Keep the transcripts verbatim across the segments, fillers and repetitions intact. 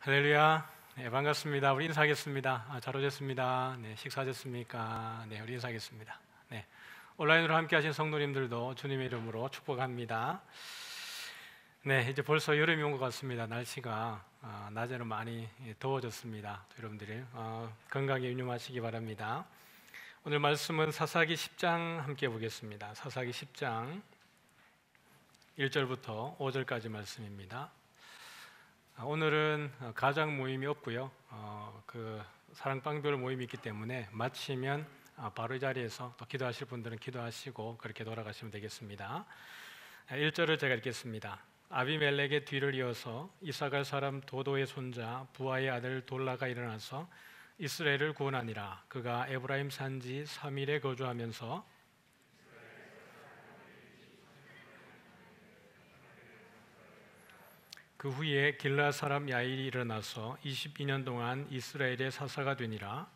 할렐루야. 네, 반갑습니다. 우리 인사하겠습니다. 아, 잘 오셨습니다. 네, 식사하셨습니까? 네, 우리 인사하겠습니다. 네, 온라인으로 함께 하신 성도님들도 주님의 이름으로 축복합니다. 네, 이제 벌써 여름이 온 것 같습니다. 날씨가 어, 낮에는 많이 더워졌습니다. 여러분들이 어, 건강에 유념하시기 바랍니다. 오늘 말씀은 사사기 십 장 함께 보겠습니다. 사사기 십 장 일 절부터 오 절까지 말씀입니다. 오늘은 가장 모임이 없고요. 어, 그 사랑방별 모임이 있기 때문에 마치면 바로 이 자리에서 또 기도하실 분들은 기도하시고 그렇게 돌아가시면 되겠습니다. 일 절을 제가 읽겠습니다. 아비멜렉의 뒤를 이어서 이사갈 사람 도도의 손자 부하의 아들 돌라가 일어나서 이스라엘을 구원하니라. 그가 에브라임 산지 삼 일에 거주하면서 그 후에 길라 사람 야일이 일어나서 이십이 년 동안 이스라엘의 사사가 되니라.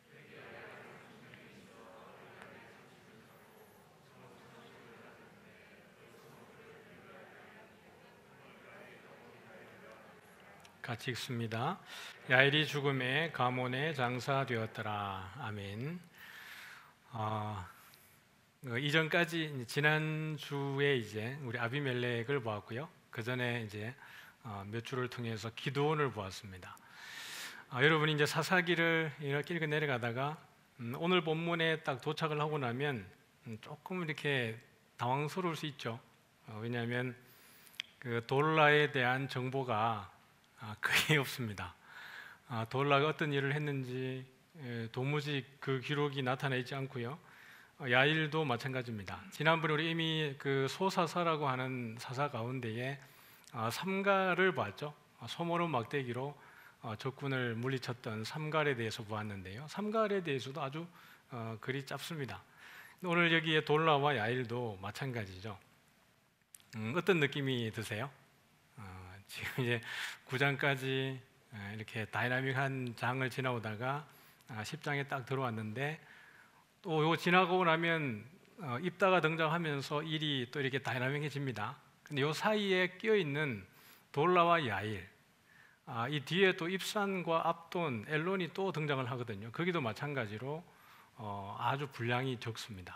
같이 읽습니다. 야일이 죽음에 가몬의 장사되었더라. 아멘. 어, 이전까지 지난 주에 이제 우리 아비멜렉을 보았고요. 그 전에 이제 어, 몇 주를 통해서 기드온을 보았습니다. 아, 여러분이 이제 사사기를 이렇게 읽어 내려가다가 음, 오늘 본문에 딱 도착을 하고 나면 음, 조금 이렇게 당황스러울 수 있죠. 어, 왜냐하면 그 돌라에 대한 정보가 아, 거의 없습니다. 아, 돌라가 어떤 일을 했는지 에, 도무지 그 기록이 나타나 있지 않고요. 어, 야일도 마찬가지입니다. 지난번에 우리 이미 그 소사사라고 하는 사사 가운데에 어, 삼갈을 봤죠. 어, 소모론 막대기로 어, 적군을 물리쳤던 삼갈에 대해서 보았는데요. 삼갈에 대해서도 아주 어, 글이 짧습니다. 오늘 여기에 돌라와 야일도 마찬가지죠. 음, 어떤 느낌이 드세요? 어, 지금 이제 구 장까지 이렇게 다이나믹한 장을 지나오다가 아, 십 장에 딱 들어왔는데 또 이거 지나고 나면 어, 입다가 등장하면서 일이 또 이렇게 다이나믹해집니다. 근데 이 사이에 끼어 있는 돌라와 야일, 아, 이 뒤에 또 입산과 압돈, 엘론이 또 등장을 하거든요. 거기도 마찬가지로 어, 아주 분량이 적습니다.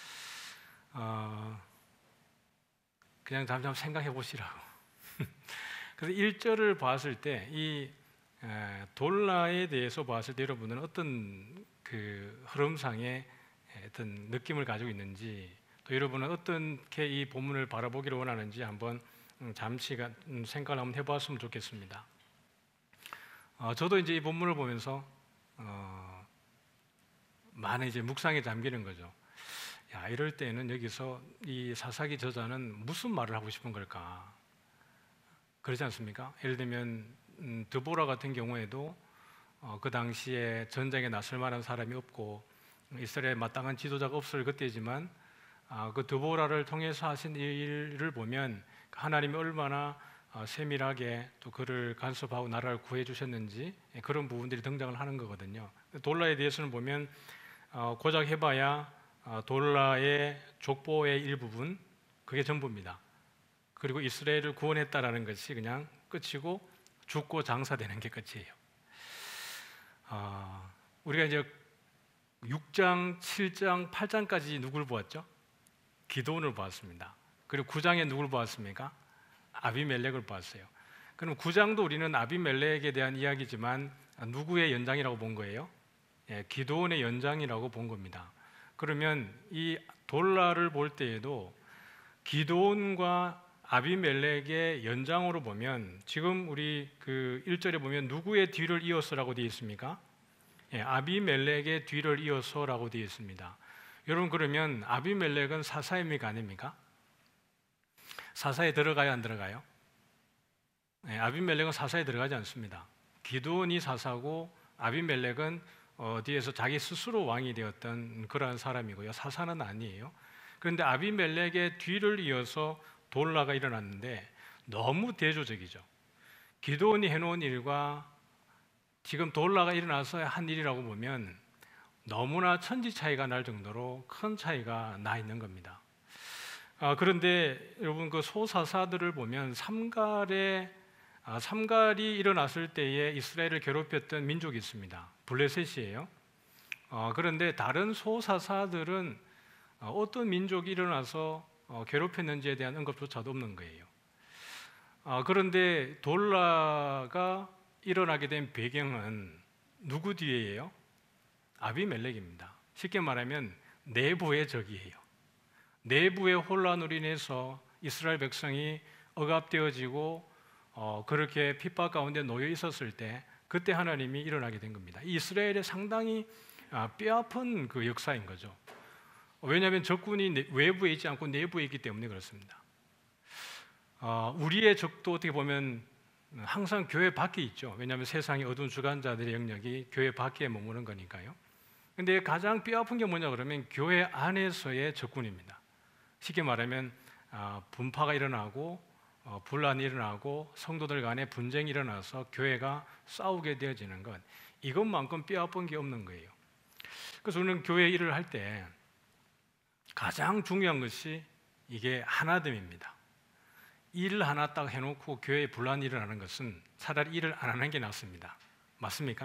어, 그냥 잠깐 생각해 보시라고. 그래서 일 절을 봤을 때 이 돌라에 대해서 봤을 때 여러분은 어떤 그 흐름상의 어떤 느낌을 가지고 있는지, 또 여러분은 어떻게 이 본문을 바라보기를 원하는지 한번 잠시 생각을 한번 해보았으면 좋겠습니다. 어, 저도 이제 이 본문을 보면서 어, 많은 이제 묵상에 잠기는 거죠. 야, 이럴 때는 여기서 이 사사기 저자는 무슨 말을 하고 싶은 걸까? 그렇지 않습니까? 예를 들면 음, 드보라 같은 경우에도 어, 그 당시에 전쟁에 나설 만한 사람이 없고 이스라엘에 마땅한 지도자가 없을 그때지만 아, 그 드보라를 통해서 하신 일을 보면 하나님이 얼마나 어, 세밀하게 또 그를 간섭하고 나라를 구해 주셨는지 그런 부분들이 등장을 하는 거거든요. 돌라에 대해서는 보면 어, 고작 해봐야 어, 돌라의 족보의 일부분, 그게 전부입니다. 그리고 이스라엘을 구원했다라는 것이 그냥 끝이고 죽고 장사되는 게 끝이에요. 어, 우리가 이제 육 장, 칠 장, 팔 장까지 누굴 보았죠? 기드온을 보았습니다. 그리고 구 장에 누굴 보았습니까? 아비멜렉을 보았어요. 그럼 구 장도 우리는 아비멜렉에 대한 이야기지만 누구의 연장이라고 본 거예요? 예, 기드온의 연장이라고 본 겁니다. 그러면 이 돌라를 볼 때에도 기드온과 아비멜렉의 연장으로 보면 지금 우리 그 일 절에 보면 누구의 뒤를 이어서라고 되어 있습니까? 예, 아비멜렉의 뒤를 이어서라고 되어 있습니다. 여러분, 그러면 아비멜렉은 사사입니까? 아닙니까? 사사에 들어가요? 안 들어가요? 예, 아비멜렉은 사사에 들어가지 않습니다. 기드온이 사사고 아비멜렉은 어디에서 자기 스스로 왕이 되었던 그러한 사람이고요. 사사는 아니에요. 그런데 아비멜렉의 뒤를 이어서 돌라가 일어났는데 너무 대조적이죠. 기드온이 해놓은 일과 지금 돌라가 일어나서 한 일이라고 보면 너무나 천지 차이가 날 정도로 큰 차이가 나 있는 겁니다. 아, 그런데 여러분 그 소사사들을 보면 삼갈의 아, 삼갈이 일어났을 때에 이스라엘을 괴롭혔던 민족이 있습니다. 블레셋이에요. 어, 그런데 다른 소사사들은 어, 어떤 민족이 일어나서 어, 괴롭혔는지에 대한 언급조차도 없는 거예요. 어, 그런데 돌라가 일어나게 된 배경은 누구 뒤에예요? 아비멜렉입니다. 쉽게 말하면 내부의 적이에요. 내부의 혼란으로 인해서 이스라엘 백성이 억압되어지고 어, 그렇게 핍박 가운데 놓여 있었을 때 그때 하나님이 일어나게 된 겁니다. 이스라엘의 상당히 아, 뼈아픈 그 역사인 거죠. 왜냐하면 적군이 외부에 있지 않고 내부에 있기 때문에 그렇습니다. 어, 우리의 적도 어떻게 보면 항상 교회 밖에 있죠. 왜냐하면 세상의 어두운 주관자들의 영역이 교회 밖에 머무는 거니까요. 근데 가장 뼈아픈 게 뭐냐 그러면 교회 안에서의 적군입니다. 쉽게 말하면 아, 분파가 일어나고 어, 분란이 일어나고 성도들 간에 분쟁이 일어나서 교회가 싸우게 되어지는 것, 이것만큼 뼈아픈 게 없는 거예요. 그래서 우리는 교회 일을 할 때 가장 중요한 것이 이게 하나됨입니다. 일 하나 딱 해놓고 교회에 분란이 일어나는 것은 차라리 일을 안 하는 게 낫습니다. 맞습니까?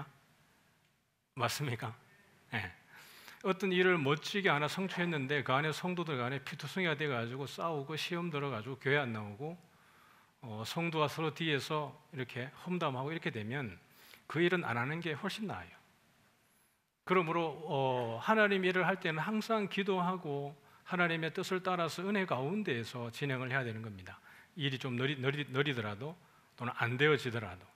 맞습니까? 네. 어떤 일을 멋지게 하나 성취했는데 그 안에 성도들 간에 피투성이가 돼가지고 싸우고 시험 들어가지고 교회 안 나오고 어, 성도가 서로 뒤에서 이렇게 험담하고 이렇게 되면 그 일은 안 하는 게 훨씬 나아요. 그러므로 어, 하나님 일을 할 때는 항상 기도하고 하나님의 뜻을 따라서 은혜 가운데에서 진행을 해야 되는 겁니다. 일이 좀 느리, 느리, 느리더라도 또는 안 되어지더라도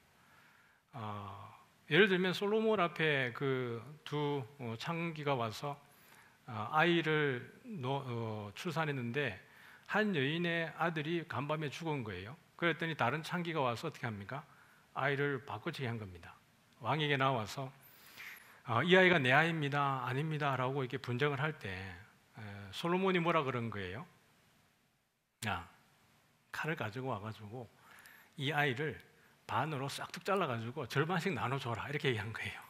어, 예를 들면 솔로몬 앞에 그 두 어, 창기가 와서 어, 아이를 노, 어, 출산했는데 한 여인의 아들이 간밤에 죽은 거예요. 그랬더니 다른 창기가 와서 어떻게 합니까? 아이를 바꿔치기 한 겁니다. 왕에게 나와서 어, 이 아이가 내 아이입니다, 아닙니다 라고 이렇게 분쟁을 할 때 솔로몬이 뭐라 그런 거예요? 야, 칼을 가지고 와가지고 이 아이를 반으로 싹둑 잘라가지고 절반씩 나눠줘라 이렇게 얘기한 거예요.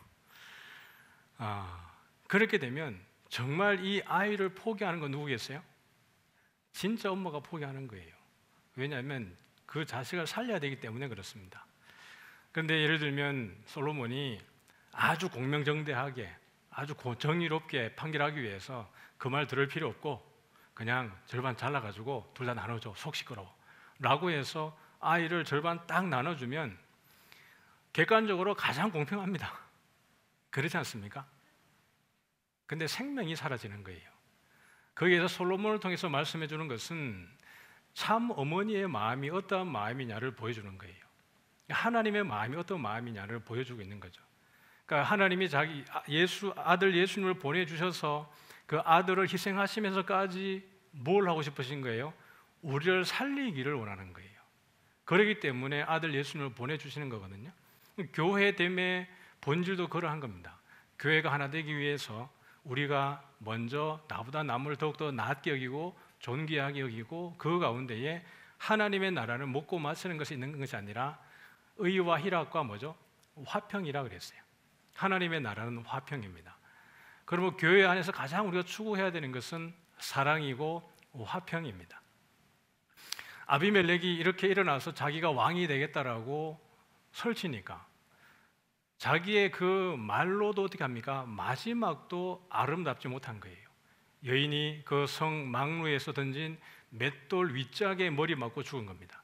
아, 그렇게 되면 정말 이 아이를 포기하는 건 누구겠어요? 진짜 엄마가 포기하는 거예요. 왜냐하면 그 자식을 살려야 되기 때문에 그렇습니다. 그런데 예를 들면 솔로몬이 아주 공명정대하게 아주 정의롭게 판결하기 위해서 그 말 들을 필요 없고 그냥 절반 잘라가지고 둘 다 나눠줘, 속 시끄러워 라고 해서 아이를 절반 딱 나눠주면 객관적으로 가장 공평합니다. 그렇지 않습니까? 근데 생명이 사라지는 거예요. 거기에서 솔로몬을 통해서 말씀해 주는 것은 참 어머니의 마음이 어떠한 마음이냐를 보여주는 거예요. 하나님의 마음이 어떤 마음이냐를 보여주고 있는 거죠. 그러니까 하나님이 자기 예수 아들 예수님을 보내주셔서 그 아들을 희생하시면서까지 뭘 하고 싶으신 거예요? 우리를 살리기를 원하는 거예요. 그렇기 때문에 아들 예수님을 보내주시는 거거든요. 교회됨의 본질도 그러한 겁니다. 교회가 하나 되기 위해서 우리가 먼저 나보다 남을 더욱더 낮게 여기고 존귀하게 여기고 그 가운데에 하나님의 나라를 먹고 마시는 것이 있는 것이 아니라 의와 희락과 뭐죠? 화평이라 그랬어요. 하나님의 나라는 화평입니다. 그러면 교회 안에서 가장 우리가 추구해야 되는 것은 사랑이고 화평입니다. 아비멜렉이 이렇게 일어나서 자기가 왕이 되겠다라고 설치니까 자기의 그 말로도 어떻게 합니까? 마지막도 아름답지 못한 거예요. 여인이 그 성 망루에서 던진 맷돌 윗짝에 머리 맞고 죽은 겁니다.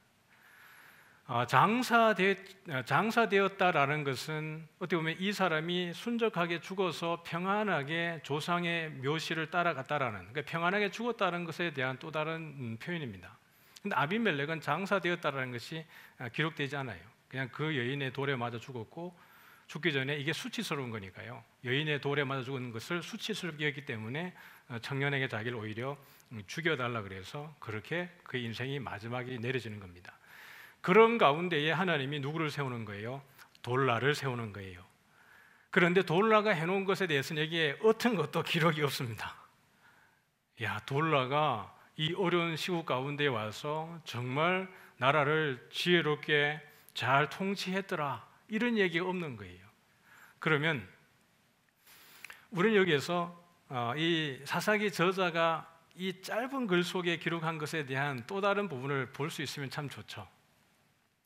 장사되, 장사되었다라는 것은 어떻게 보면 이 사람이 순적하게 죽어서 평안하게 조상의 묘실을 따라갔다라는, 그러니까 평안하게 죽었다는 것에 대한 또 다른 표현입니다. 근데 아비멜렉은 장사되었다라는 것이 기록되지 않아요. 그냥 그 여인의 돌에 맞아 죽었고 죽기 전에 이게 수치스러운 거니까요. 여인의 돌에 맞아 죽은 것을 수치스럽게 여겼기 때문에 청년에게 자기를 오히려 죽여달라 그래서 그렇게 그 인생이 마지막에 내려지는 겁니다. 그런 가운데에 하나님이 누구를 세우는 거예요? 돌라를 세우는 거예요. 그런데 돌라가 해놓은 것에 대해서는 여기에 어떤 것도 기록이 없습니다. 야, 돌라가 이 어려운 시국 가운데 와서 정말 나라를 지혜롭게 잘 통치했더라 이런 얘기가 없는 거예요. 그러면 우리는 여기에서 이 사사기 저자가 이 짧은 글 속에 기록한 것에 대한 또 다른 부분을 볼 수 있으면 참 좋죠.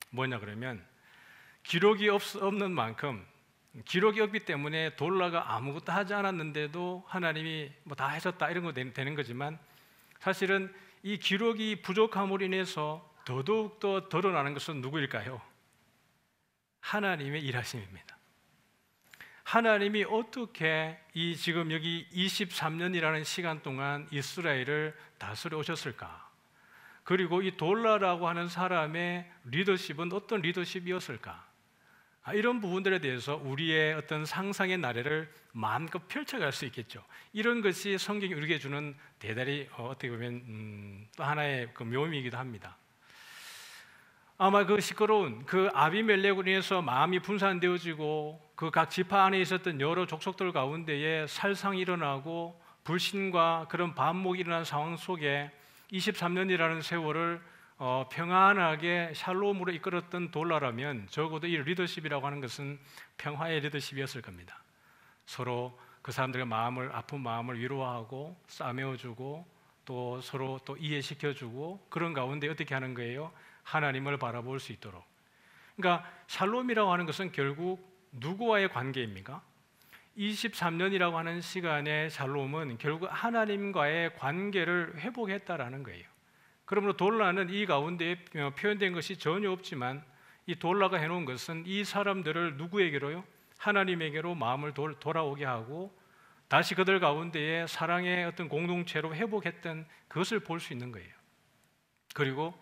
뭐냐 그러면 기록이 없, 없는 만큼, 기록이 없기 때문에 돌라가 아무것도 하지 않았는데도 하나님이 뭐 다 해줬다 이런 거 되는 거지만, 사실은 이 기록이 부족함으로 인해서 더더욱더 드러나는 것은 누구일까요? 하나님의 일하심입니다. 하나님이 어떻게 이 지금 여기 이십삼 년이라는 시간 동안 이스라엘을 다스려 오셨을까? 그리고 이 돌라라고 하는 사람의 리더십은 어떤 리더십이었을까? 이런 부분들에 대해서 우리의 어떤 상상의 나래를 마음껏 펼쳐갈 수 있겠죠. 이런 것이 성경이 우리에게 주는 대단히 어떻게 보면 음, 또 하나의 그 묘미이기도 합니다. 아마 그 시끄러운 그 아비멜렉으로 인해서 마음이 분산되어지고 그 각 지파 안에 있었던 여러 족속들 가운데에 살상이 일어나고 불신과 그런 반목이 일어난 상황 속에 이십삼 년이라는 세월을 어, 평안하게 샬롬으로 이끌었던 돌라라면 적어도 이 리더십이라고 하는 것은 평화의 리더십이었을 겁니다. 서로 그 사람들의 마음을, 아픈 마음을 위로하고 싸매어주고 또 서로 또 이해시켜주고, 그런 가운데 어떻게 하는 거예요? 하나님을 바라볼 수 있도록. 그러니까 샬롬이라고 하는 것은 결국 누구와의 관계입니까? 이십삼 년이라고 하는 시간의 샬롬은 결국 하나님과의 관계를 회복했다라는 거예요. 그러므로 돌라는 이 가운데 표현된 것이 전혀 없지만, 이 돌라가 해놓은 것은 이 사람들을 누구에게로요? 하나님에게로 마음을 돌, 돌아오게 하고 다시 그들 가운데에 사랑의 어떤 공동체로 회복했던 그것을 볼 수 있는 거예요. 그리고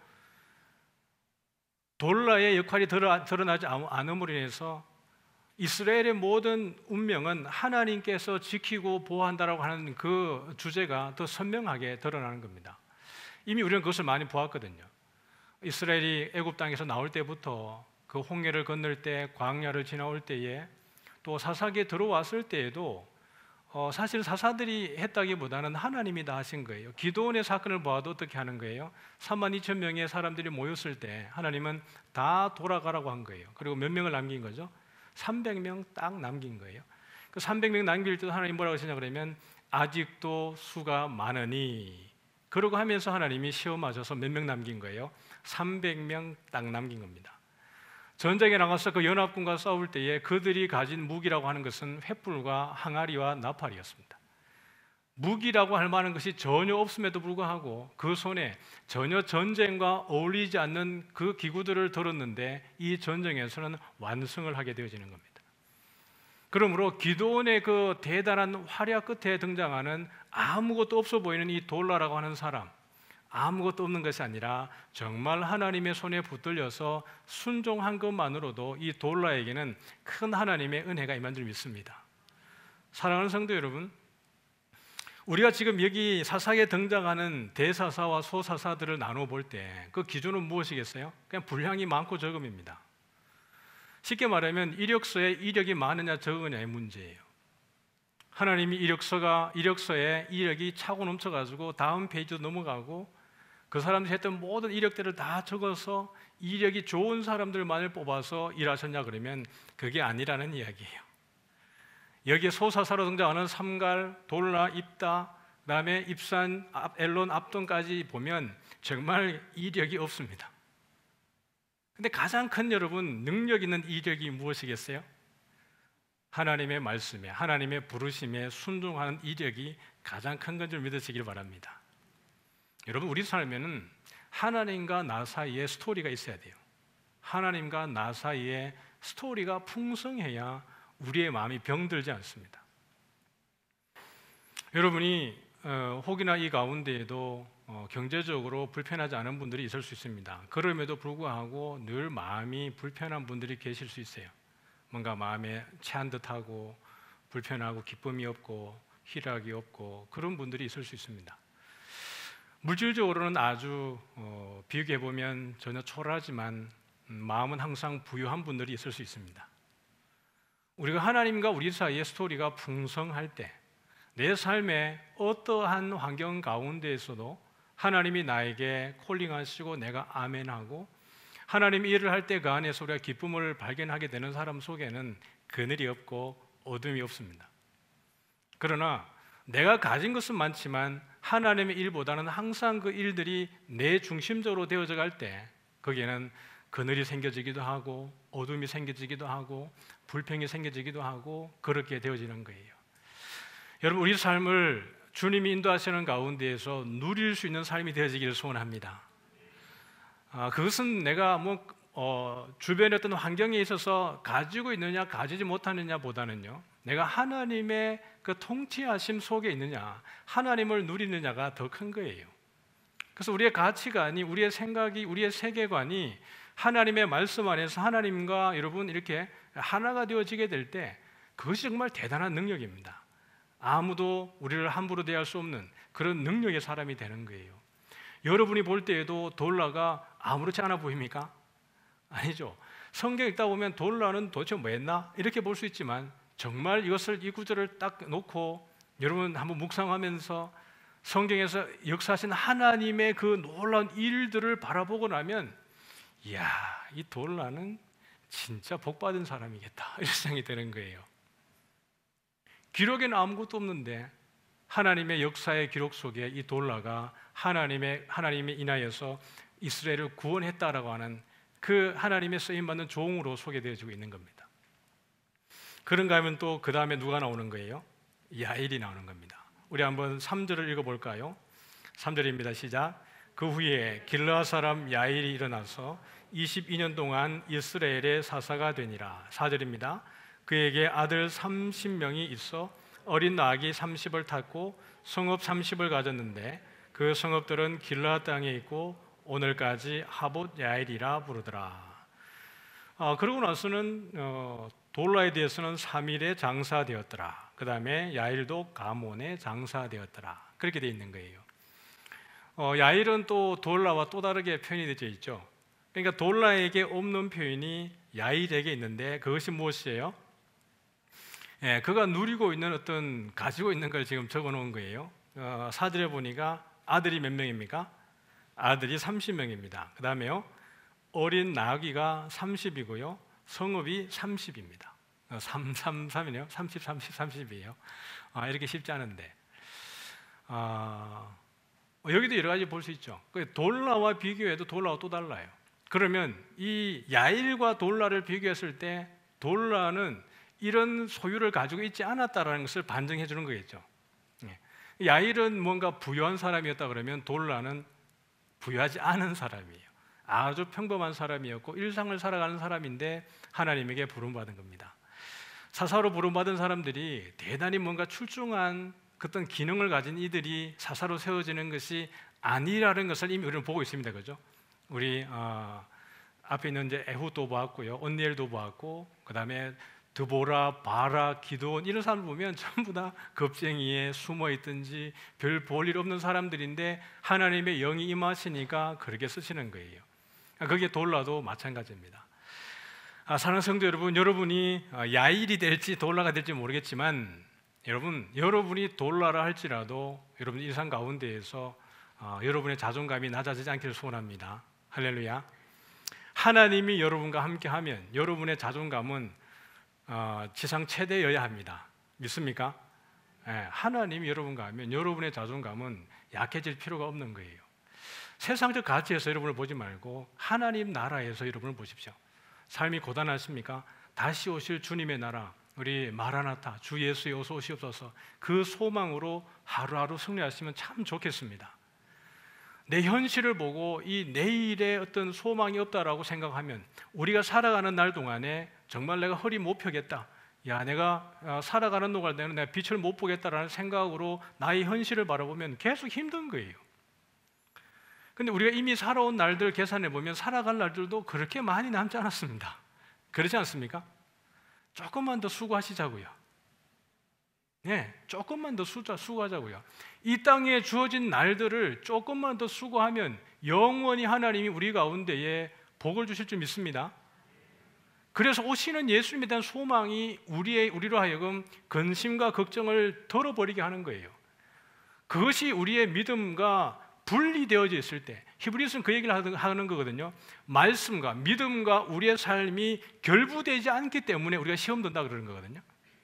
돌라의 역할이 드러나지 않음으로 인해서 이스라엘의 모든 운명은 하나님께서 지키고 보호한다라고 하는 그 주제가 더 선명하게 드러나는 겁니다. 이미 우리는 그것을 많이 보았거든요. 이스라엘이 애굽 땅에서 나올 때부터 그 홍해를 건널 때, 광야를 지나올 때에, 또 사사기에 들어왔을 때에도 어, 사실 사사들이 했다기보다는 하나님이 다 하신 거예요. 기드온의 사건을 보아도 어떻게 하는 거예요? 삼만 이천 명의 사람들이 모였을 때 하나님은 다 돌아가라고 한 거예요. 그리고 몇 명을 남긴 거죠? 삼백 명 딱 남긴 거예요. 그 삼백 명 남길 때 하나님 뭐라고 하시냐 그러면 아직도 수가 많으니, 그러고 하면서 하나님이 시험하셔서 몇 명 남긴 거예요? 삼백 명 딱 남긴 겁니다. 전쟁에 나가서 그 연합군과 싸울 때에 그들이 가진 무기라고 하는 것은 횃불과 항아리와 나팔이었습니다. 무기라고 할 만한 것이 전혀 없음에도 불구하고 그 손에 전혀 전쟁과 어울리지 않는 그 기구들을 들었는데 이 전쟁에서는 완승을 하게 되어지는 겁니다. 그러므로 기드온의 그 대단한 활약 끝에 등장하는 아무것도 없어 보이는 이 돌라라고 하는 사람, 아무것도 없는 것이 아니라 정말 하나님의 손에 붙들려서 순종한 것만으로도 이 돌라에게는 큰 하나님의 은혜가 임한 줄 믿습니다. 사랑하는 성도 여러분, 우리가 지금 여기 사사기에 등장하는 대사사와 소사사들을 나누어 볼 때 그 기준은 무엇이겠어요? 그냥 분량이 많고 적음입니다. 쉽게 말하면 이력서에 이력이 많으냐 적으냐의 문제예요. 하나님이 이력서가 이력서에 이력이 차고 넘쳐가지고 다음 페이지로 넘어가고 그 사람들이 했던 모든 이력들을 다 적어서 이력이 좋은 사람들만을 뽑아서 일하셨냐 그러면 그게 아니라는 이야기예요. 여기에 소사사로 등장하는 삼갈, 돌라, 입다, 그 다음에 입산, 엘론, 압돈까지 보면 정말 이력이 없습니다. 근데 가장 큰 여러분 능력 있는 이력이 무엇이겠어요? 하나님의 말씀에, 하나님의 부르심에 순종하는 이력이 가장 큰 건 줄 믿으시길 바랍니다. 여러분, 우리 삶에는 하나님과 나 사이에 스토리가 있어야 돼요. 하나님과 나 사이에 스토리가 풍성해야 우리의 마음이 병들지 않습니다. 여러분이 어, 혹이나 이 가운데에도 어, 경제적으로 불편하지 않은 분들이 있을 수 있습니다. 그럼에도 불구하고 늘 마음이 불편한 분들이 계실 수 있어요. 뭔가 마음에 체한 듯하고 불편하고 기쁨이 없고 희락이 없고 그런 분들이 있을 수 있습니다. 물질적으로는 아주 어, 비교해보면 전혀 초라하지만 음, 마음은 항상 부유한 분들이 있을 수 있습니다. 우리가 하나님과 우리 사이의 스토리가 풍성할 때 내 삶의 어떠한 환경 가운데에서도 하나님이 나에게 콜링하시고 내가 아멘하고 하나님이 일을 할 때 그 안에서 우리가 기쁨을 발견하게 되는 사람 속에는 그늘이 없고 어둠이 없습니다. 그러나 내가 가진 것은 많지만 하나님의 일보다는 항상 그 일들이 내 중심적으로 되어져 갈 때 거기에는 그늘이 생겨지기도 하고 어둠이 생겨지기도 하고 불평이 생겨지기도 하고 그렇게 되어지는 거예요. 여러분, 우리 삶을 주님이 인도하시는 가운데에서 누릴 수 있는 삶이 되어지기를 소원합니다. 아, 그것은 내가 뭐 어, 주변의 어떤 환경에 있어서 가지고 있느냐 가지지 못하느냐 보다는요, 내가 하나님의 그 통치하심 속에 있느냐, 하나님을 누리느냐가 더 큰 거예요. 그래서 우리의 가치관이, 우리의 생각이, 우리의 세계관이 하나님의 말씀 안에서 하나님과 여러분 이렇게 하나가 되어지게 될 때 그것이 정말 대단한 능력입니다. 아무도 우리를 함부로 대할 수 없는 그런 능력의 사람이 되는 거예요. 여러분이 볼 때에도 돌라가 아무렇지 않아 보입니까? 아니죠. 성경 읽다 보면 돌라는 도대체 뭐 했나? 이렇게 볼 수 있지만 정말 이것을, 이 구절을 딱 놓고 여러분 한번 묵상하면서 성경에서 역사하신 하나님의 그 놀라운 일들을 바라보고 나면, 이야, 이 돌라는 진짜 복받은 사람이겠다, 이런 생각이 드는 거예요. 기록에는 아무것도 없는데 하나님의 역사의 기록 속에 이 돌라가 하나님의 하나님이 인하여서 이스라엘을 구원했다라고 하는 그 하나님의 쓰임받는 종으로 소개되어지고 있는 겁니다. 그런가 하면 또 그 다음에 누가 나오는 거예요? 야일이 나오는 겁니다. 우리 한번 삼 절을 읽어볼까요? 삼 절입니다. 시작. 그 후에 길르앗 사람 야일이 일어나서 이십이 년 동안 이스라엘의 사사가 되니라. 사 절입니다. 그에게 아들 삼십 명이 있어 어린 나귀 삼십을 탔고 성읍 삼십을 가졌는데 그 성읍들은 길르앗 땅에 있고 오늘까지 하봇 야일이라 부르더라. 아, 그러고 나서는 어, 돌라에 대해서는 삼 일에 장사되었더라. 그 다음에 야일도 가몬에 장사되었더라. 그렇게 되어 있는 거예요. 어, 야일은 또 돌라와 또 다르게 표현이 되어 있죠. 그러니까 돌라에게 없는 표현이 야일에게 있는데 그것이 무엇이에요? 예, 그가 누리고 있는 어떤, 가지고 있는 걸 지금 적어 놓은 거예요. 어, 사 절에 보니까 아들이 몇 명입니까? 아들이 삼십 명입니다. 그 다음에요, 어린 나귀가 삼십이고요 성읍이 삼십입니다. 삼, 삼, 삼이네요. 삼십, 삼십, 삼십이에요. 아, 이렇게 쉽지 않은데 아, 여기도 여러 가지 볼 수 있죠. 돌라와 비교해도 돌라와 또 달라요. 그러면 이 야일과 돌라를 비교했을 때 돌라는 이런 소유를 가지고 있지 않았다라는 것을 반증해 주는 거겠죠. 야일은 뭔가 부유한 사람이었다 그러면 돌라는 부유하지 않은 사람이에요. 아주 평범한 사람이었고 일상을 살아가는 사람인데 하나님에게 부름받은 겁니다. 사사로 부름받은 사람들이 대단히 뭔가 출중한 어떤 기능을 가진 이들이 사사로 세워지는 것이 아니라는 것을 이미 우리는 보고 있습니다. 그죠? 우리 어, 앞에 있는 이제 에훗도 보았고요, 언니엘도 보았고, 그 다음에 드보라, 바라, 기드온, 이런 사람을 보면 전부 다 겁쟁이에 숨어 있든지 별 볼 일 없는 사람들인데 하나님의 영이 임하시니까 그렇게 쓰시는 거예요. 그게 돌라도 마찬가지입니다. 아, 사랑하는 성도 여러분, 여러분이 야일이 될지 돌라가 될지 모르겠지만 여러분, 여러분이 돌라라 할지라도 여러분 일상 가운데에서 어, 여러분의 자존감이 낮아지지 않기를 소원합니다. 할렐루야. 하나님이 여러분과 함께하면 여러분의 자존감은 어, 지상 최대여야 합니다. 믿습니까? 네, 하나님이 여러분과 하면 여러분의 자존감은 약해질 필요가 없는 거예요. 세상적 가치에서 여러분을 보지 말고 하나님 나라에서 여러분을 보십시오. 삶이 고단하십니까? 다시 오실 주님의 나라, 우리 마라나타, 주 예수의 어서 오시옵소서, 그 소망으로 하루하루 승리하시면 참 좋겠습니다. 내 현실을 보고 이 내일의 어떤 소망이 없다라고 생각하면 우리가 살아가는 날 동안에 정말 내가 허리 못 펴겠다, 야 내가 살아가는 동안에는 내가 빛을 못 보겠다라는 생각으로 나의 현실을 바라보면 계속 힘든 거예요. 근데 우리가 이미 살아온 날들 계산해 보면 살아갈 날들도 그렇게 많이 남지 않았습니다. 그렇지 않습니까? 조금만 더 수고하시자고요. 네, 조금만 더 수고하자고요. 이 땅에 주어진 날들을 조금만 더 수고하면 영원히 하나님이 우리 가운데에 복을 주실 줄 믿습니다. 그래서 오시는 예수님에 대한 소망이 우리의, 우리로 하여금 근심과 걱정을 덜어버리게 하는 거예요. 그것이 우리의 믿음과 분리되어져 있을 때, 히브리서는 그 얘기를 하는 거거든요. 말씀과 믿음과 우리의 삶이 결부되지 않기 때문에 우리가 시험 든다 그러는 거거든요.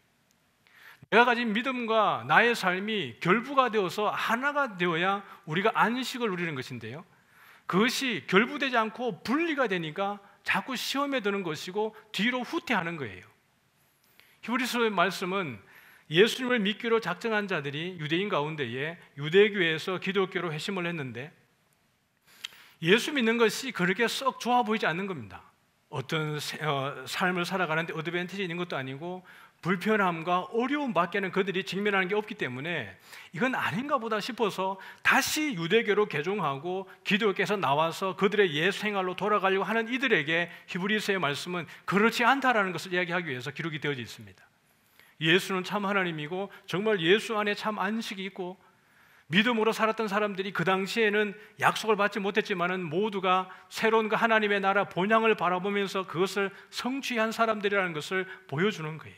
내가 가진 믿음과 나의 삶이 결부가 되어서 하나가 되어야 우리가 안식을 누리는 것인데요, 그것이 결부되지 않고 분리가 되니까 자꾸 시험에 드는 것이고 뒤로 후퇴하는 거예요. 히브리서의 말씀은 예수님을 믿기로 작정한 자들이 유대인 가운데에 유대교에서 기독교로 회심을 했는데 예수 믿는 것이 그렇게 썩 좋아 보이지 않는 겁니다. 어떤 삶을 살아가는데 어드밴티지 있는 것도 아니고 불편함과 어려움밖에는 그들이 직면하는 게 없기 때문에 이건 아닌가 보다 싶어서 다시 유대교로 개종하고 기독교에서 나와서 그들의 옛 생활로 돌아가려고 하는 이들에게 히브리서의 말씀은 그렇지 않다라는 것을 이야기하기 위해서 기록이 되어져 있습니다. 예수는 참 하나님이고 정말 예수 안에 참 안식이 있고 믿음으로 살았던 사람들이 그 당시에는 약속을 받지 못했지만은 모두가 새로운 그 하나님의 나라 본향을 바라보면서 그것을 성취한 사람들이라는 것을 보여주는 거예요.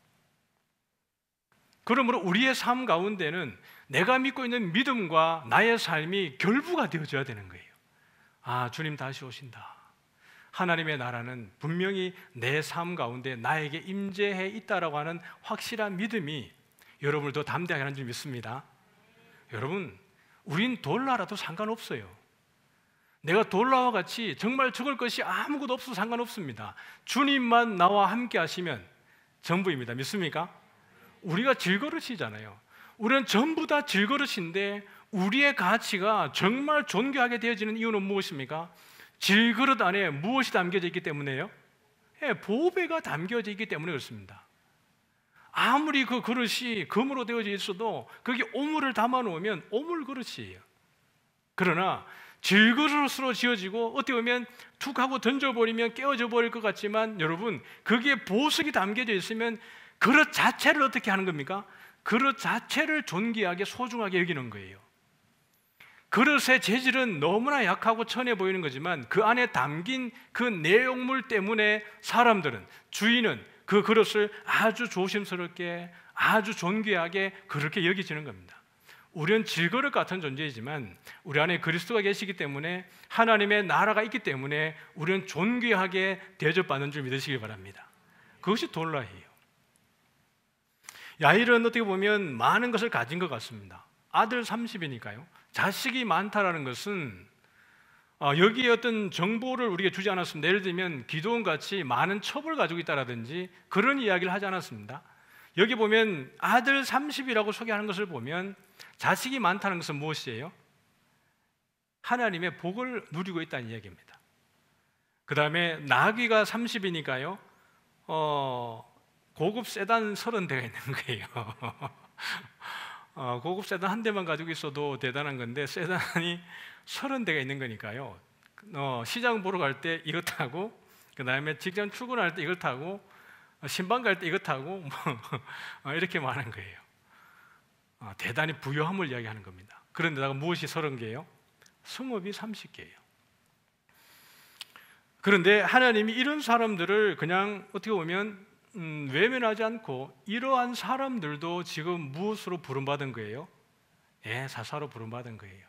그러므로 우리의 삶 가운데는 내가 믿고 있는 믿음과 나의 삶이 결부가 되어져야 되는 거예요. 아, 주님 다시 오신다. 하나님의 나라는 분명히 내 삶 가운데 나에게 임재해 있다라고 하는 확실한 믿음이 여러분을 더 담대하게 하는 줄 믿습니다. 여러분, 우린 돌나라도 상관없어요. 내가 돌나와 같이 정말 죽을 것이 아무것도 없어도 상관없습니다. 주님만 나와 함께 하시면 전부입니다. 믿습니까? 우리가 질그릇이잖아요. 우리는 전부 다 질그릇인데 우리의 가치가 정말 존귀하게 되어지는 이유는 무엇입니까? 질그릇 안에 무엇이 담겨져 있기 때문에요? 예, 보배가 담겨져 있기 때문에 그렇습니다. 아무리 그 그릇이 금으로 되어져 있어도 거기 오물을 담아 놓으면 오물 그릇이에요. 그러나 질그릇으로 지어지고 어떻게 보면 툭 하고 던져버리면 깨어져 버릴 것 같지만 여러분, 거기에 보석이 담겨져 있으면 그릇 자체를 어떻게 하는 겁니까? 그릇 자체를 존귀하게 소중하게 여기는 거예요. 그릇의 재질은 너무나 약하고 천해 보이는 거지만 그 안에 담긴 그 내용물 때문에 사람들은, 주인은 그 그릇을 아주 조심스럽게, 아주 존귀하게 그렇게 여기지는 겁니다. 우리는 질그릇 같은 존재이지만 우리 안에 그리스도가 계시기 때문에, 하나님의 나라가 있기 때문에 우리는 존귀하게 대접받는 줄 믿으시기 바랍니다. 그것이 돌라예요. 야일은 어떻게 보면 많은 것을 가진 것 같습니다. 아들 삼십이니까요. 자식이 많다라는 것은 여기에 어떤 정보를 우리에게 주지 않았습니다. 예를 들면 기드온 같이 많은 첩을 가지고 있다라든지 그런 이야기를 하지 않았습니다. 여기 보면 아들 삼십이라고 소개하는 것을 보면 자식이 많다는 것은 무엇이에요? 하나님의 복을 누리고 있다는 이야기입니다. 그 다음에 나귀가 삼십이니까요 어, 고급 세단 서른 대가 있는 거예요. 어, 고급 세단 한 대만 가지고 있어도 대단한 건데 세단이 서른 대가 있는 거니까요. 어, 시장 보러 갈 때 이거 타고, 그 다음에 직장 출근할 때 이걸 타고, 신방 갈 때 이거 타고, 뭐 어, 이렇게 많은 거예요. 어, 대단히 부유함을 이야기하는 겁니다. 그런데다가 무엇이 서른 개예요? 성읍이 삼십 개예요. 그런데 하나님이 이런 사람들을 그냥 어떻게 보면 음, 외면하지 않고 이러한 사람들도 지금 무엇으로 부름받은 거예요? 예, 사사로 부름받은 거예요.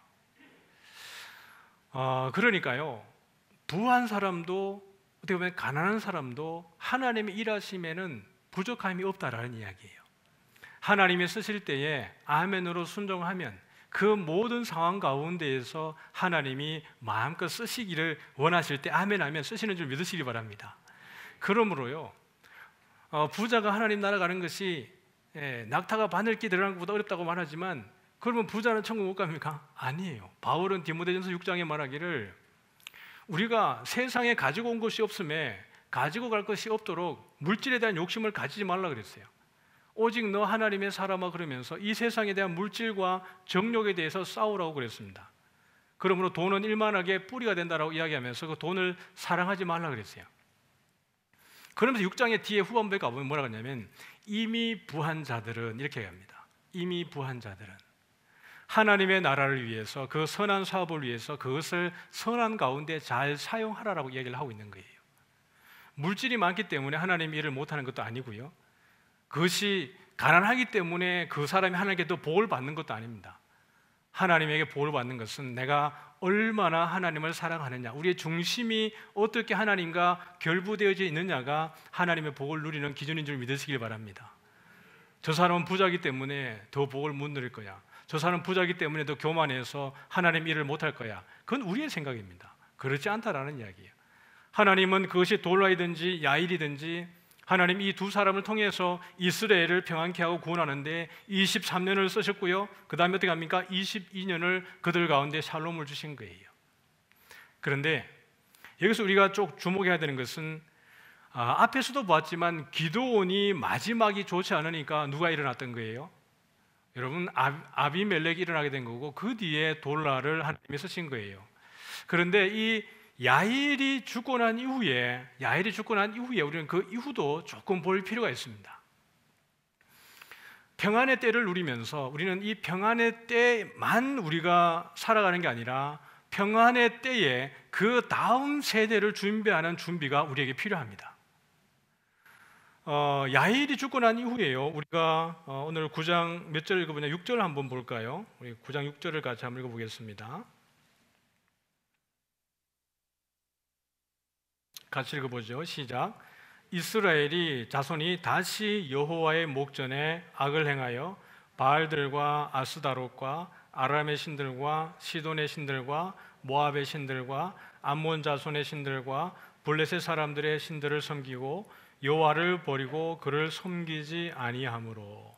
어, 그러니까요, 부한 사람도 어떻게 보면 가난한 사람도 하나님의 일하심에는 부족함이 없다라는 이야기예요. 하나님이 쓰실 때에 아멘으로 순종하면 그 모든 상황 가운데에서 하나님이 마음껏 쓰시기를 원하실 때 아멘하면 쓰시는 줄 믿으시기 바랍니다. 그러므로요, 어, 부자가 하나님 나라 가는 것이 예, 낙타가 바늘기 들어가는 것보다 어렵다고 말하지만 그러면 부자는 천국 못 갑니까? 아니에요. 바울은 디모데전서 육 장에 말하기를 우리가 세상에 가지고 온 것이 없음에 가지고 갈 것이 없도록 물질에 대한 욕심을 가지지 말라 그랬어요. 오직 너 하나님의 사람아 그러면서 이 세상에 대한 물질과 정욕에 대해서 싸우라고 그랬습니다. 그러므로 돈은 일만하게 뿌리가 된다라고 이야기하면서 그 돈을 사랑하지 말라 그랬어요. 그러면서 육 장의 뒤에 후반부에 가보면 뭐라고 하냐면 이미 부한 자들은 이렇게 얘기합니다. 이미 부한 자들은 하나님의 나라를 위해서, 그 선한 사업을 위해서 그것을 선한 가운데 잘 사용하라라고 이야기를 하고 있는 거예요. 물질이 많기 때문에 하나님이 일을 못하는 것도 아니고요, 그것이 가난하기 때문에 그 사람이 하나님께 더 복을 받는 것도 아닙니다. 하나님에게 복을 받는 것은 내가 얼마나 하나님을 사랑하느냐, 우리의 중심이 어떻게 하나님과 결부되어져 있느냐가 하나님의 복을 누리는 기준인 줄 믿으시길 바랍니다. 저 사람은 부자이기 때문에 더 복을 못 누릴 거야, 저 사람은 부자이기 때문에 더 교만해서 하나님 일을 못할 거야, 그건 우리의 생각입니다. 그렇지 않다라는 이야기예요. 하나님은 그것이 돌라이든지 야일이든지 하나님 이 두 사람을 통해서 이스라엘을 평안케 하고 구원하는데 이십삼 년을 쓰셨고요. 그 다음에 어떻게 합니까? 이십이 년을 그들 가운데 샬롬을 주신 거예요. 그런데 여기서 우리가 쭉 주목해야 되는 것은 아, 앞에서도 보았지만 기드온이 마지막이 좋지 않으니까 누가 일어났던 거예요? 여러분, 아, 아비멜렉이 일어나게 된 거고 그 뒤에 돌라를 하나님이 쓰신 거예요. 그런데 이 야일이 죽고 난 이후에 야일이 죽고 난 이후에 우리는 그 이후도 조금 볼 필요가 있습니다. 평안의 때를 누리면서 우리는 이 평안의 때만 우리가 살아가는 게 아니라 평안의 때에 그 다음 세대를 준비하는 준비가 우리에게 필요합니다. 어, 야일이 죽고 난 이후에요. 우리가 어, 오늘 구 장 몇 절 읽어보냐? 육 절 한번 볼까요? 우리 구 장 육 절을 같이 한번 읽어보겠습니다. 같이 읽어보죠. 시작. 이스라엘이 자손이 다시 여호와의 목전에 악을 행하여 바알들과 아스다롯과 아람의 신들과 시돈의 신들과 모압의 신들과 암몬 자손의 신들과 블레셋 사람들의 신들을 섬기고 여호와를 버리고 그를 섬기지 아니하므로.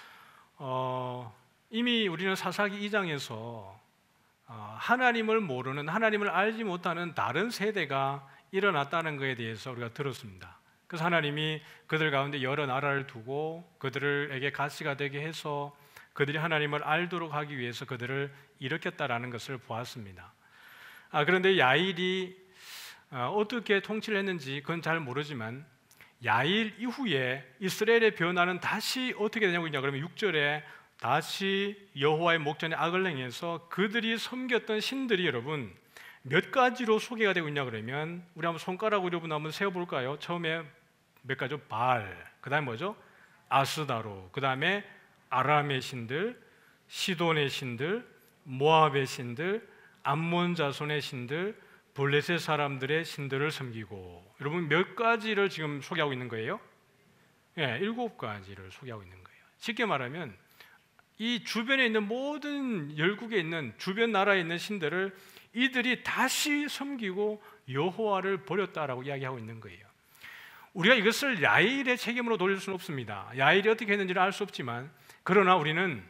어, 이미 우리는 사사기 이 장에서 어, 하나님을 모르는, 하나님을 알지 못하는 다른 세대가 일어났다는 것에 대해서 우리가 들었습니다. 그래서 하나님이 그들 가운데 여러 나라를 두고 그들에게 가시가 되게 해서 그들이 하나님을 알도록 하기 위해서 그들을 일으켰다라는 것을 보았습니다. 아, 그런데 야일이 어, 어떻게 통치를 했는지 그건 잘 모르지만 야일 이후에 이스라엘의 변화는 다시 어떻게 되냐고 있냐 그러면 육 절에 다시 여호와의 목전에 악을 행해서 그들이 섬겼던 신들이 여러분 몇 가지로 소개가 되고 있냐 그러면 우리 한번 손가락으로 여러분 한번 세어볼까요? 처음에 몇 가지죠? 바알, 그 다음에 뭐죠? 아스다로, 그 다음에 아람의 신들, 시돈의 신들, 모압의 신들, 암몬 자손의 신들, 블레셋 사람들의 신들을 섬기고. 여러분 몇 가지를 지금 소개하고 있는 거예요? 예, 일곱 가지를 소개하고 있는 거예요. 쉽게 말하면 이 주변에 있는 모든 열국에 있는 주변 나라에 있는 신들을 이들이 다시 섬기고 여호와를 버렸다라고 이야기하고 있는 거예요. 우리가 이것을 야일의 책임으로 돌릴 수는 없습니다. 야일이 어떻게 했는지를 알 수 없지만 그러나 우리는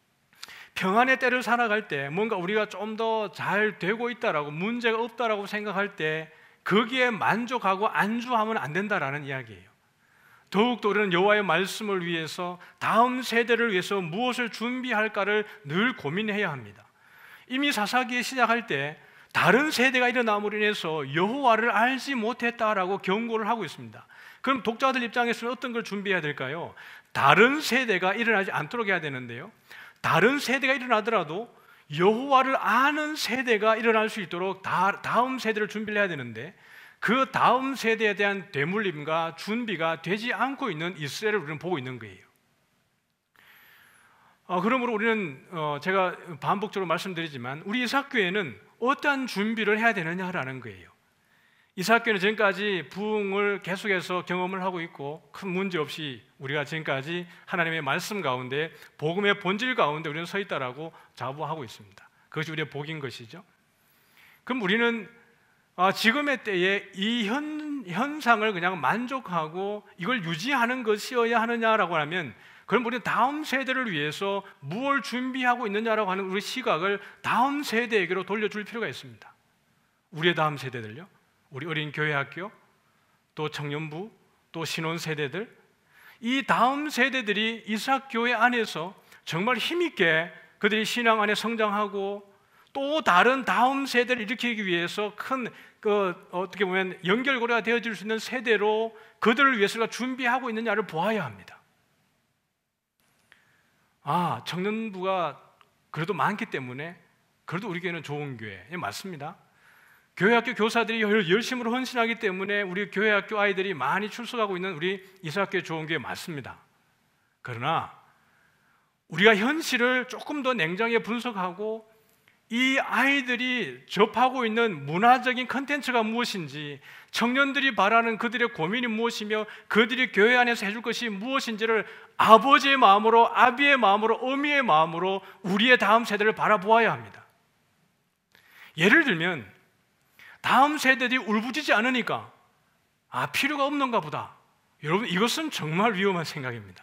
평안의 때를 살아갈 때 뭔가 우리가 좀 더 잘 되고 있다라고 문제가 없다라고 생각할 때 거기에 만족하고 안주하면 안 된다라는 이야기예요. 더욱더 우리는 여호와의 말씀을 위해서 다음 세대를 위해서 무엇을 준비할까를 늘 고민해야 합니다. 이미 사사기에 시작할 때 다른 세대가 일어남으로 인해서 여호와를 알지 못했다라고 경고를 하고 있습니다. 그럼 독자들 입장에서는 어떤 걸 준비해야 될까요? 다른 세대가 일어나지 않도록 해야 되는데요, 다른 세대가 일어나더라도 여호와를 아는 세대가 일어날 수 있도록 다, 다음 세대를 준비를 해야 되는데 그 다음 세대에 대한 대물림과 준비가 되지 않고 있는 이스라엘을 우리는 보고 있는 거예요. 어, 그러므로 우리는 어, 제가 반복적으로 말씀드리지만 우리 이삭교회는 어떠한 준비를 해야 되느냐라는 거예요. 이삭교회는 지금까지 부흥을 계속해서 경험을 하고 있고 큰 문제 없이 우리가 지금까지 하나님의 말씀 가운데 복음의 본질 가운데 우리는 서 있다라고 자부하고 있습니다. 그것이 우리의 복인 것이죠. 그럼 우리는 아, 지금의 때에 이 현, 현상을 그냥 만족하고 이걸 유지하는 것이어야 하느냐라고 하면 그럼 우리는 다음 세대를 위해서 무엇을 준비하고 있느냐라고 하는 우리 시각을 다음 세대에게로 돌려줄 필요가 있습니다. 우리의 다음 세대들요, 우리 어린 교회학교, 또 청년부, 또 신혼 세대들, 이 다음 세대들이 이삭교회 안에서 정말 힘있게 그들이 신앙 안에 성장하고 또 다른 다음 세대를 일으키기 위해서 큰 그 어떻게 보면 연결고리가 되어질 수 있는 세대로 그들을 위해서 준비하고 있느냐를 보아야 합니다. 아, 청년부가 그래도 많기 때문에 그래도 우리 교회는 좋은 교회. 예, 맞습니다. 교회학교 교사들이 열심히 헌신하기 때문에 우리 교회학교 아이들이 많이 출석하고 있는 우리 이삭교회 좋은 교회 맞습니다. 그러나 우리가 현실을 조금 더 냉정하게 분석하고 이 아이들이 접하고 있는 문화적인 컨텐츠가 무엇인지, 청년들이 바라는 그들의 고민이 무엇이며 그들이 교회 안에서 해줄 것이 무엇인지를 아버지의 마음으로, 아비의 마음으로, 어미의 마음으로 우리의 다음 세대를 바라보아야 합니다. 예를 들면 다음 세대들이 울부짖지 않으니까 아, 필요가 없는가 보다. 여러분, 이것은 정말 위험한 생각입니다.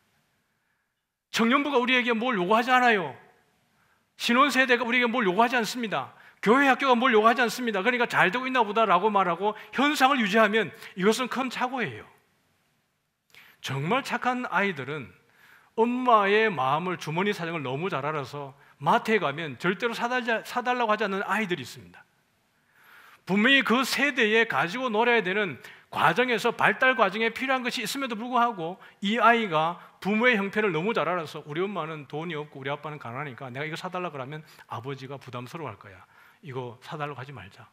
청년부가 우리에게 뭘 요구하지 않아요. 신혼세대가 우리에게 뭘 요구하지 않습니다. 교회 학교가 뭘 요구하지 않습니다. 그러니까 잘 되고 있나 보다라고 말하고 현상을 유지하면 이것은 큰 착오예요. 정말 착한 아이들은 엄마의 마음을, 주머니 사정을 너무 잘 알아서 마트에 가면 절대로 사달라, 사달라고 하지 않는 아이들이 있습니다. 분명히 그 세대에 가지고 놀아야 되는 과정에서 발달 과정에 필요한 것이 있음에도 불구하고 이 아이가 부모의 형편을 너무 잘 알아서 우리 엄마는 돈이 없고 우리 아빠는 가난하니까 내가 이거 사달라고 그러면 아버지가 부담스러워할 거야. 이거 사달라고 하지 말자.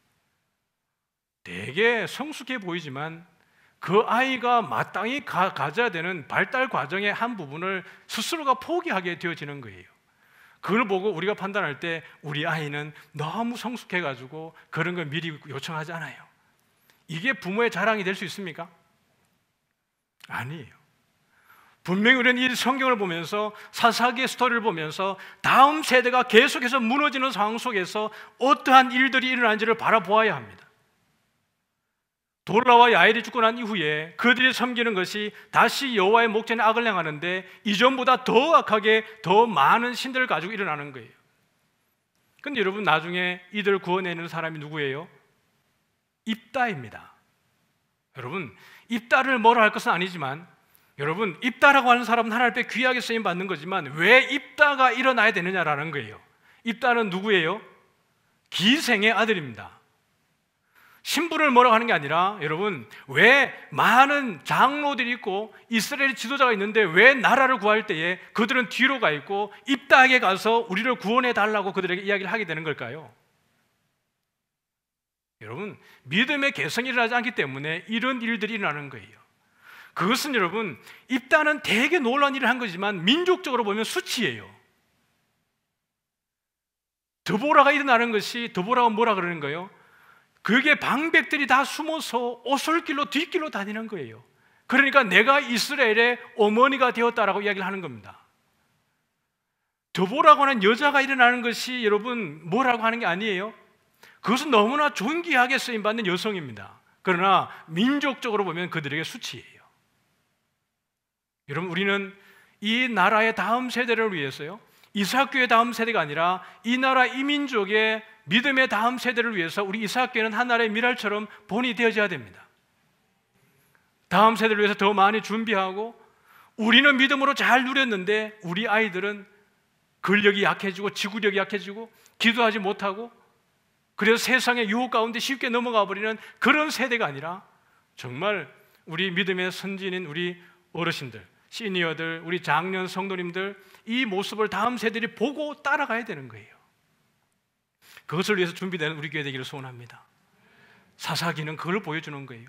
되게 성숙해 보이지만 그 아이가 마땅히 가, 가져야 되는 발달 과정의 한 부분을 스스로가 포기하게 되어지는 거예요. 그걸 보고 우리가 판단할 때 우리 아이는 너무 성숙해가지고 그런 걸 미리 요청하지 않아요. 이게 부모의 자랑이 될 수 있습니까? 아니에요. 분명히 우리는 이 성경을 보면서, 사사기의 스토리를 보면서 다음 세대가 계속해서 무너지는 상황 속에서 어떠한 일들이 일어난지를 바라보아야 합니다. 돌라와 야엘이 죽고 난 이후에 그들이 섬기는 것이 다시 여호와의 목전에 악을 행하는데 이전보다 더 악하게 더 많은 신들을 가지고 일어나는 거예요. 그런데 여러분, 나중에 이들을 구원해내는 사람이 누구예요? 입다입니다. 여러분, 입다를 뭐라 할 것은 아니지만, 여러분, 입다라고 하는 사람은 하나님 앞에 귀하게 쓰임 받는 거지만 왜 입다가 일어나야 되느냐라는 거예요. 입다는 누구예요? 기생의 아들입니다. 신분을 뭐라고 하는 게 아니라, 여러분, 왜 많은 장로들이 있고 이스라엘 지도자가 있는데 왜 나라를 구할 때에 그들은 뒤로 가 있고 입다에게 가서 우리를 구원해 달라고 그들에게 이야기를 하게 되는 걸까요? 여러분, 믿음의 개성이 일어나지 않기 때문에 이런 일들이 일어나는 거예요. 그것은 여러분, 입다는 되게 놀라운 일을 한 거지만 민족적으로 보면 수치예요. 드보라가 일어나는 것이, 드보라가 뭐라 그러는 거예요? 그게 방백들이 다 숨어서 오솔길로 뒷길로 다니는 거예요. 그러니까 내가 이스라엘의 어머니가 되었다라고 이야기를 하는 겁니다. 드보라고 하는 여자가 일어나는 것이 여러분 뭐라고 하는 게 아니에요. 그것은 너무나 존귀하게 쓰임받는 여성입니다. 그러나 민족적으로 보면 그들에게 수치예요. 여러분, 우리는 이 나라의 다음 세대를 위해서요, 이삭교의 다음 세대가 아니라 이 나라 이민족의 믿음의 다음 세대를 위해서 우리 이삭교회는 하나의 미랄처럼 본이 되어져야 됩니다. 다음 세대를 위해서 더 많이 준비하고, 우리는 믿음으로 잘 누렸는데 우리 아이들은 근력이 약해지고 지구력이 약해지고 기도하지 못하고, 그래서 세상의 유혹 가운데 쉽게 넘어가 버리는 그런 세대가 아니라 정말 우리 믿음의 선진인 우리 어르신들, 시니어들, 우리 장년 성도님들, 이 모습을 다음 세대들이 보고 따라가야 되는 거예요. 그것을 위해서 준비되는 우리 교회 되기를 소원합니다. 사사기는 그걸 보여주는 거예요.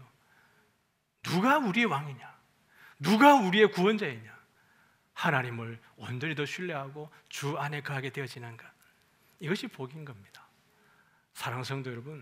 누가 우리의 왕이냐? 누가 우리의 구원자이냐? 하나님을 온전히 더 신뢰하고 주 안에 거하게 되어지는 것, 이것이 복인 겁니다. 사랑하는 성도 여러분,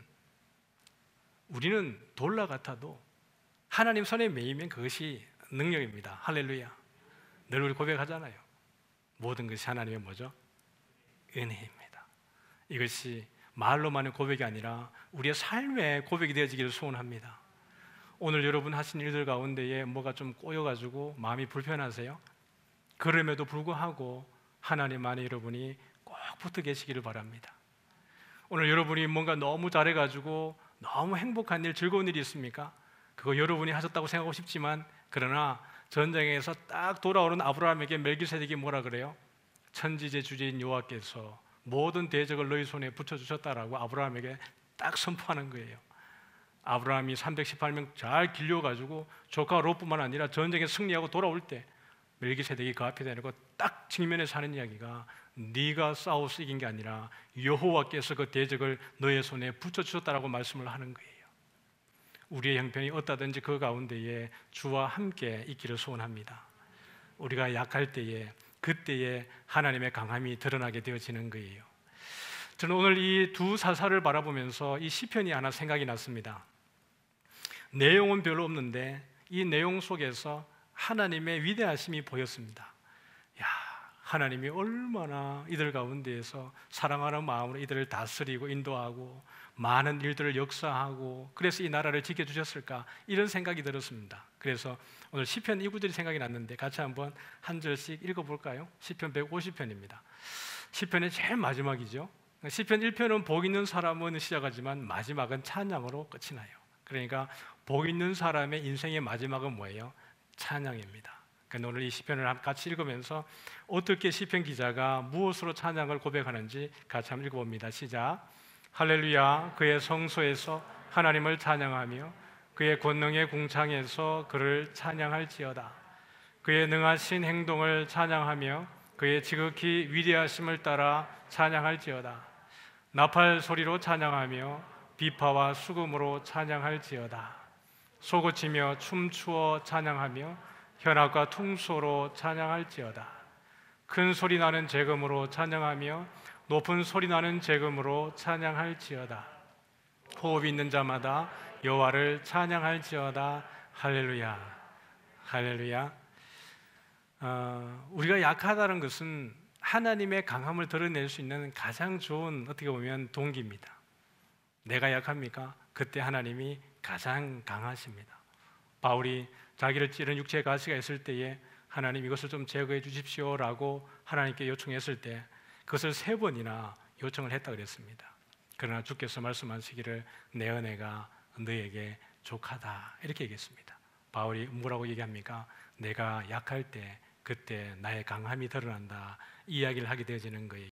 우리는 돌라 같아도 하나님 손에 매이면 그것이 능력입니다. 할렐루야. 늘 우리 고백하잖아요. 모든 것이 하나님의 뭐죠? 은혜입니다. 이것이 말로만의 고백이 아니라 우리의 삶의 고백이 되어지기를 소원합니다. 오늘 여러분 하신 일들 가운데에 뭐가 좀 꼬여가지고 마음이 불편하세요? 그럼에도 불구하고 하나님 안에 여러분이 꼭 붙어 계시기를 바랍니다. 오늘 여러분이 뭔가 너무 잘해가지고 너무 행복한 일, 즐거운 일이 있습니까? 그거 여러분이 하셨다고 생각하고 싶지만, 그러나 전쟁에서 딱 돌아오는 아브라함에게 멜기세덱이 뭐라 그래요? 천지의 주제인 여호와께서 모든 대적을 너희 손에 붙여주셨다라고 아브라함에게 딱 선포하는 거예요. 아브라함이 삼백십팔 명 잘 길려가지고 조카 롯뿐만 아니라 전쟁에 승리하고 돌아올 때 멜기세덱이 그 앞에 대놓고 딱 직면해서 하는 이야기가, 네가 싸워서 이긴 게 아니라 여호와께서 그 대적을 너의 손에 붙여주셨다라고 말씀을 하는 거예요. 우리의 형편이 어떠든지 그 가운데에 주와 함께 있기를 소원합니다. 우리가 약할 때에, 그때에 하나님의 강함이 드러나게 되어지는 거예요. 저는 오늘 이 두 사사를 바라보면서 이 시편이 하나 생각이 났습니다. 내용은 별로 없는데 이 내용 속에서 하나님의 위대하심이 보였습니다. 야, 하나님이 얼마나 이들 가운데에서 사랑하는 마음으로 이들을 다스리고 인도하고 많은 일들을 역사하고 그래서 이 나라를 지켜주셨을까, 이런 생각이 들었습니다. 그래서 오늘 시편 이 구절이 생각이 났는데 같이 한번 한 절씩 읽어볼까요? 시편 백오십 편입니다. 시편의 제일 마지막이죠. 시편 일 편은 복 있는 사람은 시작하지만 마지막은 찬양으로 끝이 나요. 그러니까 복 있는 사람의 인생의 마지막은 뭐예요? 찬양입니다. 그러니까 오늘 이 시편을 같이 읽으면서 어떻게 시편 기자가 무엇으로 찬양을 고백하는지 같이 한번 읽어봅니다. 시작. 할렐루야, 그의 성소에서 하나님을 찬양하며 그의 권능의 궁창에서 그를 찬양할지어다. 그의 능하신 행동을 찬양하며 그의 지극히 위대하심을 따라 찬양할지어다. 나팔 소리로 찬양하며 비파와 수금으로 찬양할지어다. 소고치며 춤추어 찬양하며 현악과 퉁소로 찬양할지어다. 큰 소리 나는 재금으로 찬양하며 높은 소리 나는 재금으로 찬양할지어다. 호흡 있는 자마다 여호와를 찬양할지어다. 할렐루야, 할렐루야. 어, 우리가 약하다는 것은 하나님의 강함을 드러낼 수 있는 가장 좋은, 어떻게 보면 동기입니다. 내가 약합니까? 그때 하나님이 가장 강하십니다. 바울이 자기를 찌른 육체의 가시가 있을 때에 하나님 이것을 좀 제거해 주십시오라고 하나님께 요청했을 때 그것을 세 번이나 요청을 했다 그랬습니다. 그러나 주께서 말씀하시기를 내 은혜가 너에게 족하다, 이렇게 얘기했습니다. 바울이 뭐라고 얘기합니까? 내가 약할 때 그때 나의 강함이 드러난다, 이 이야기를 하게 되어지는 거예요.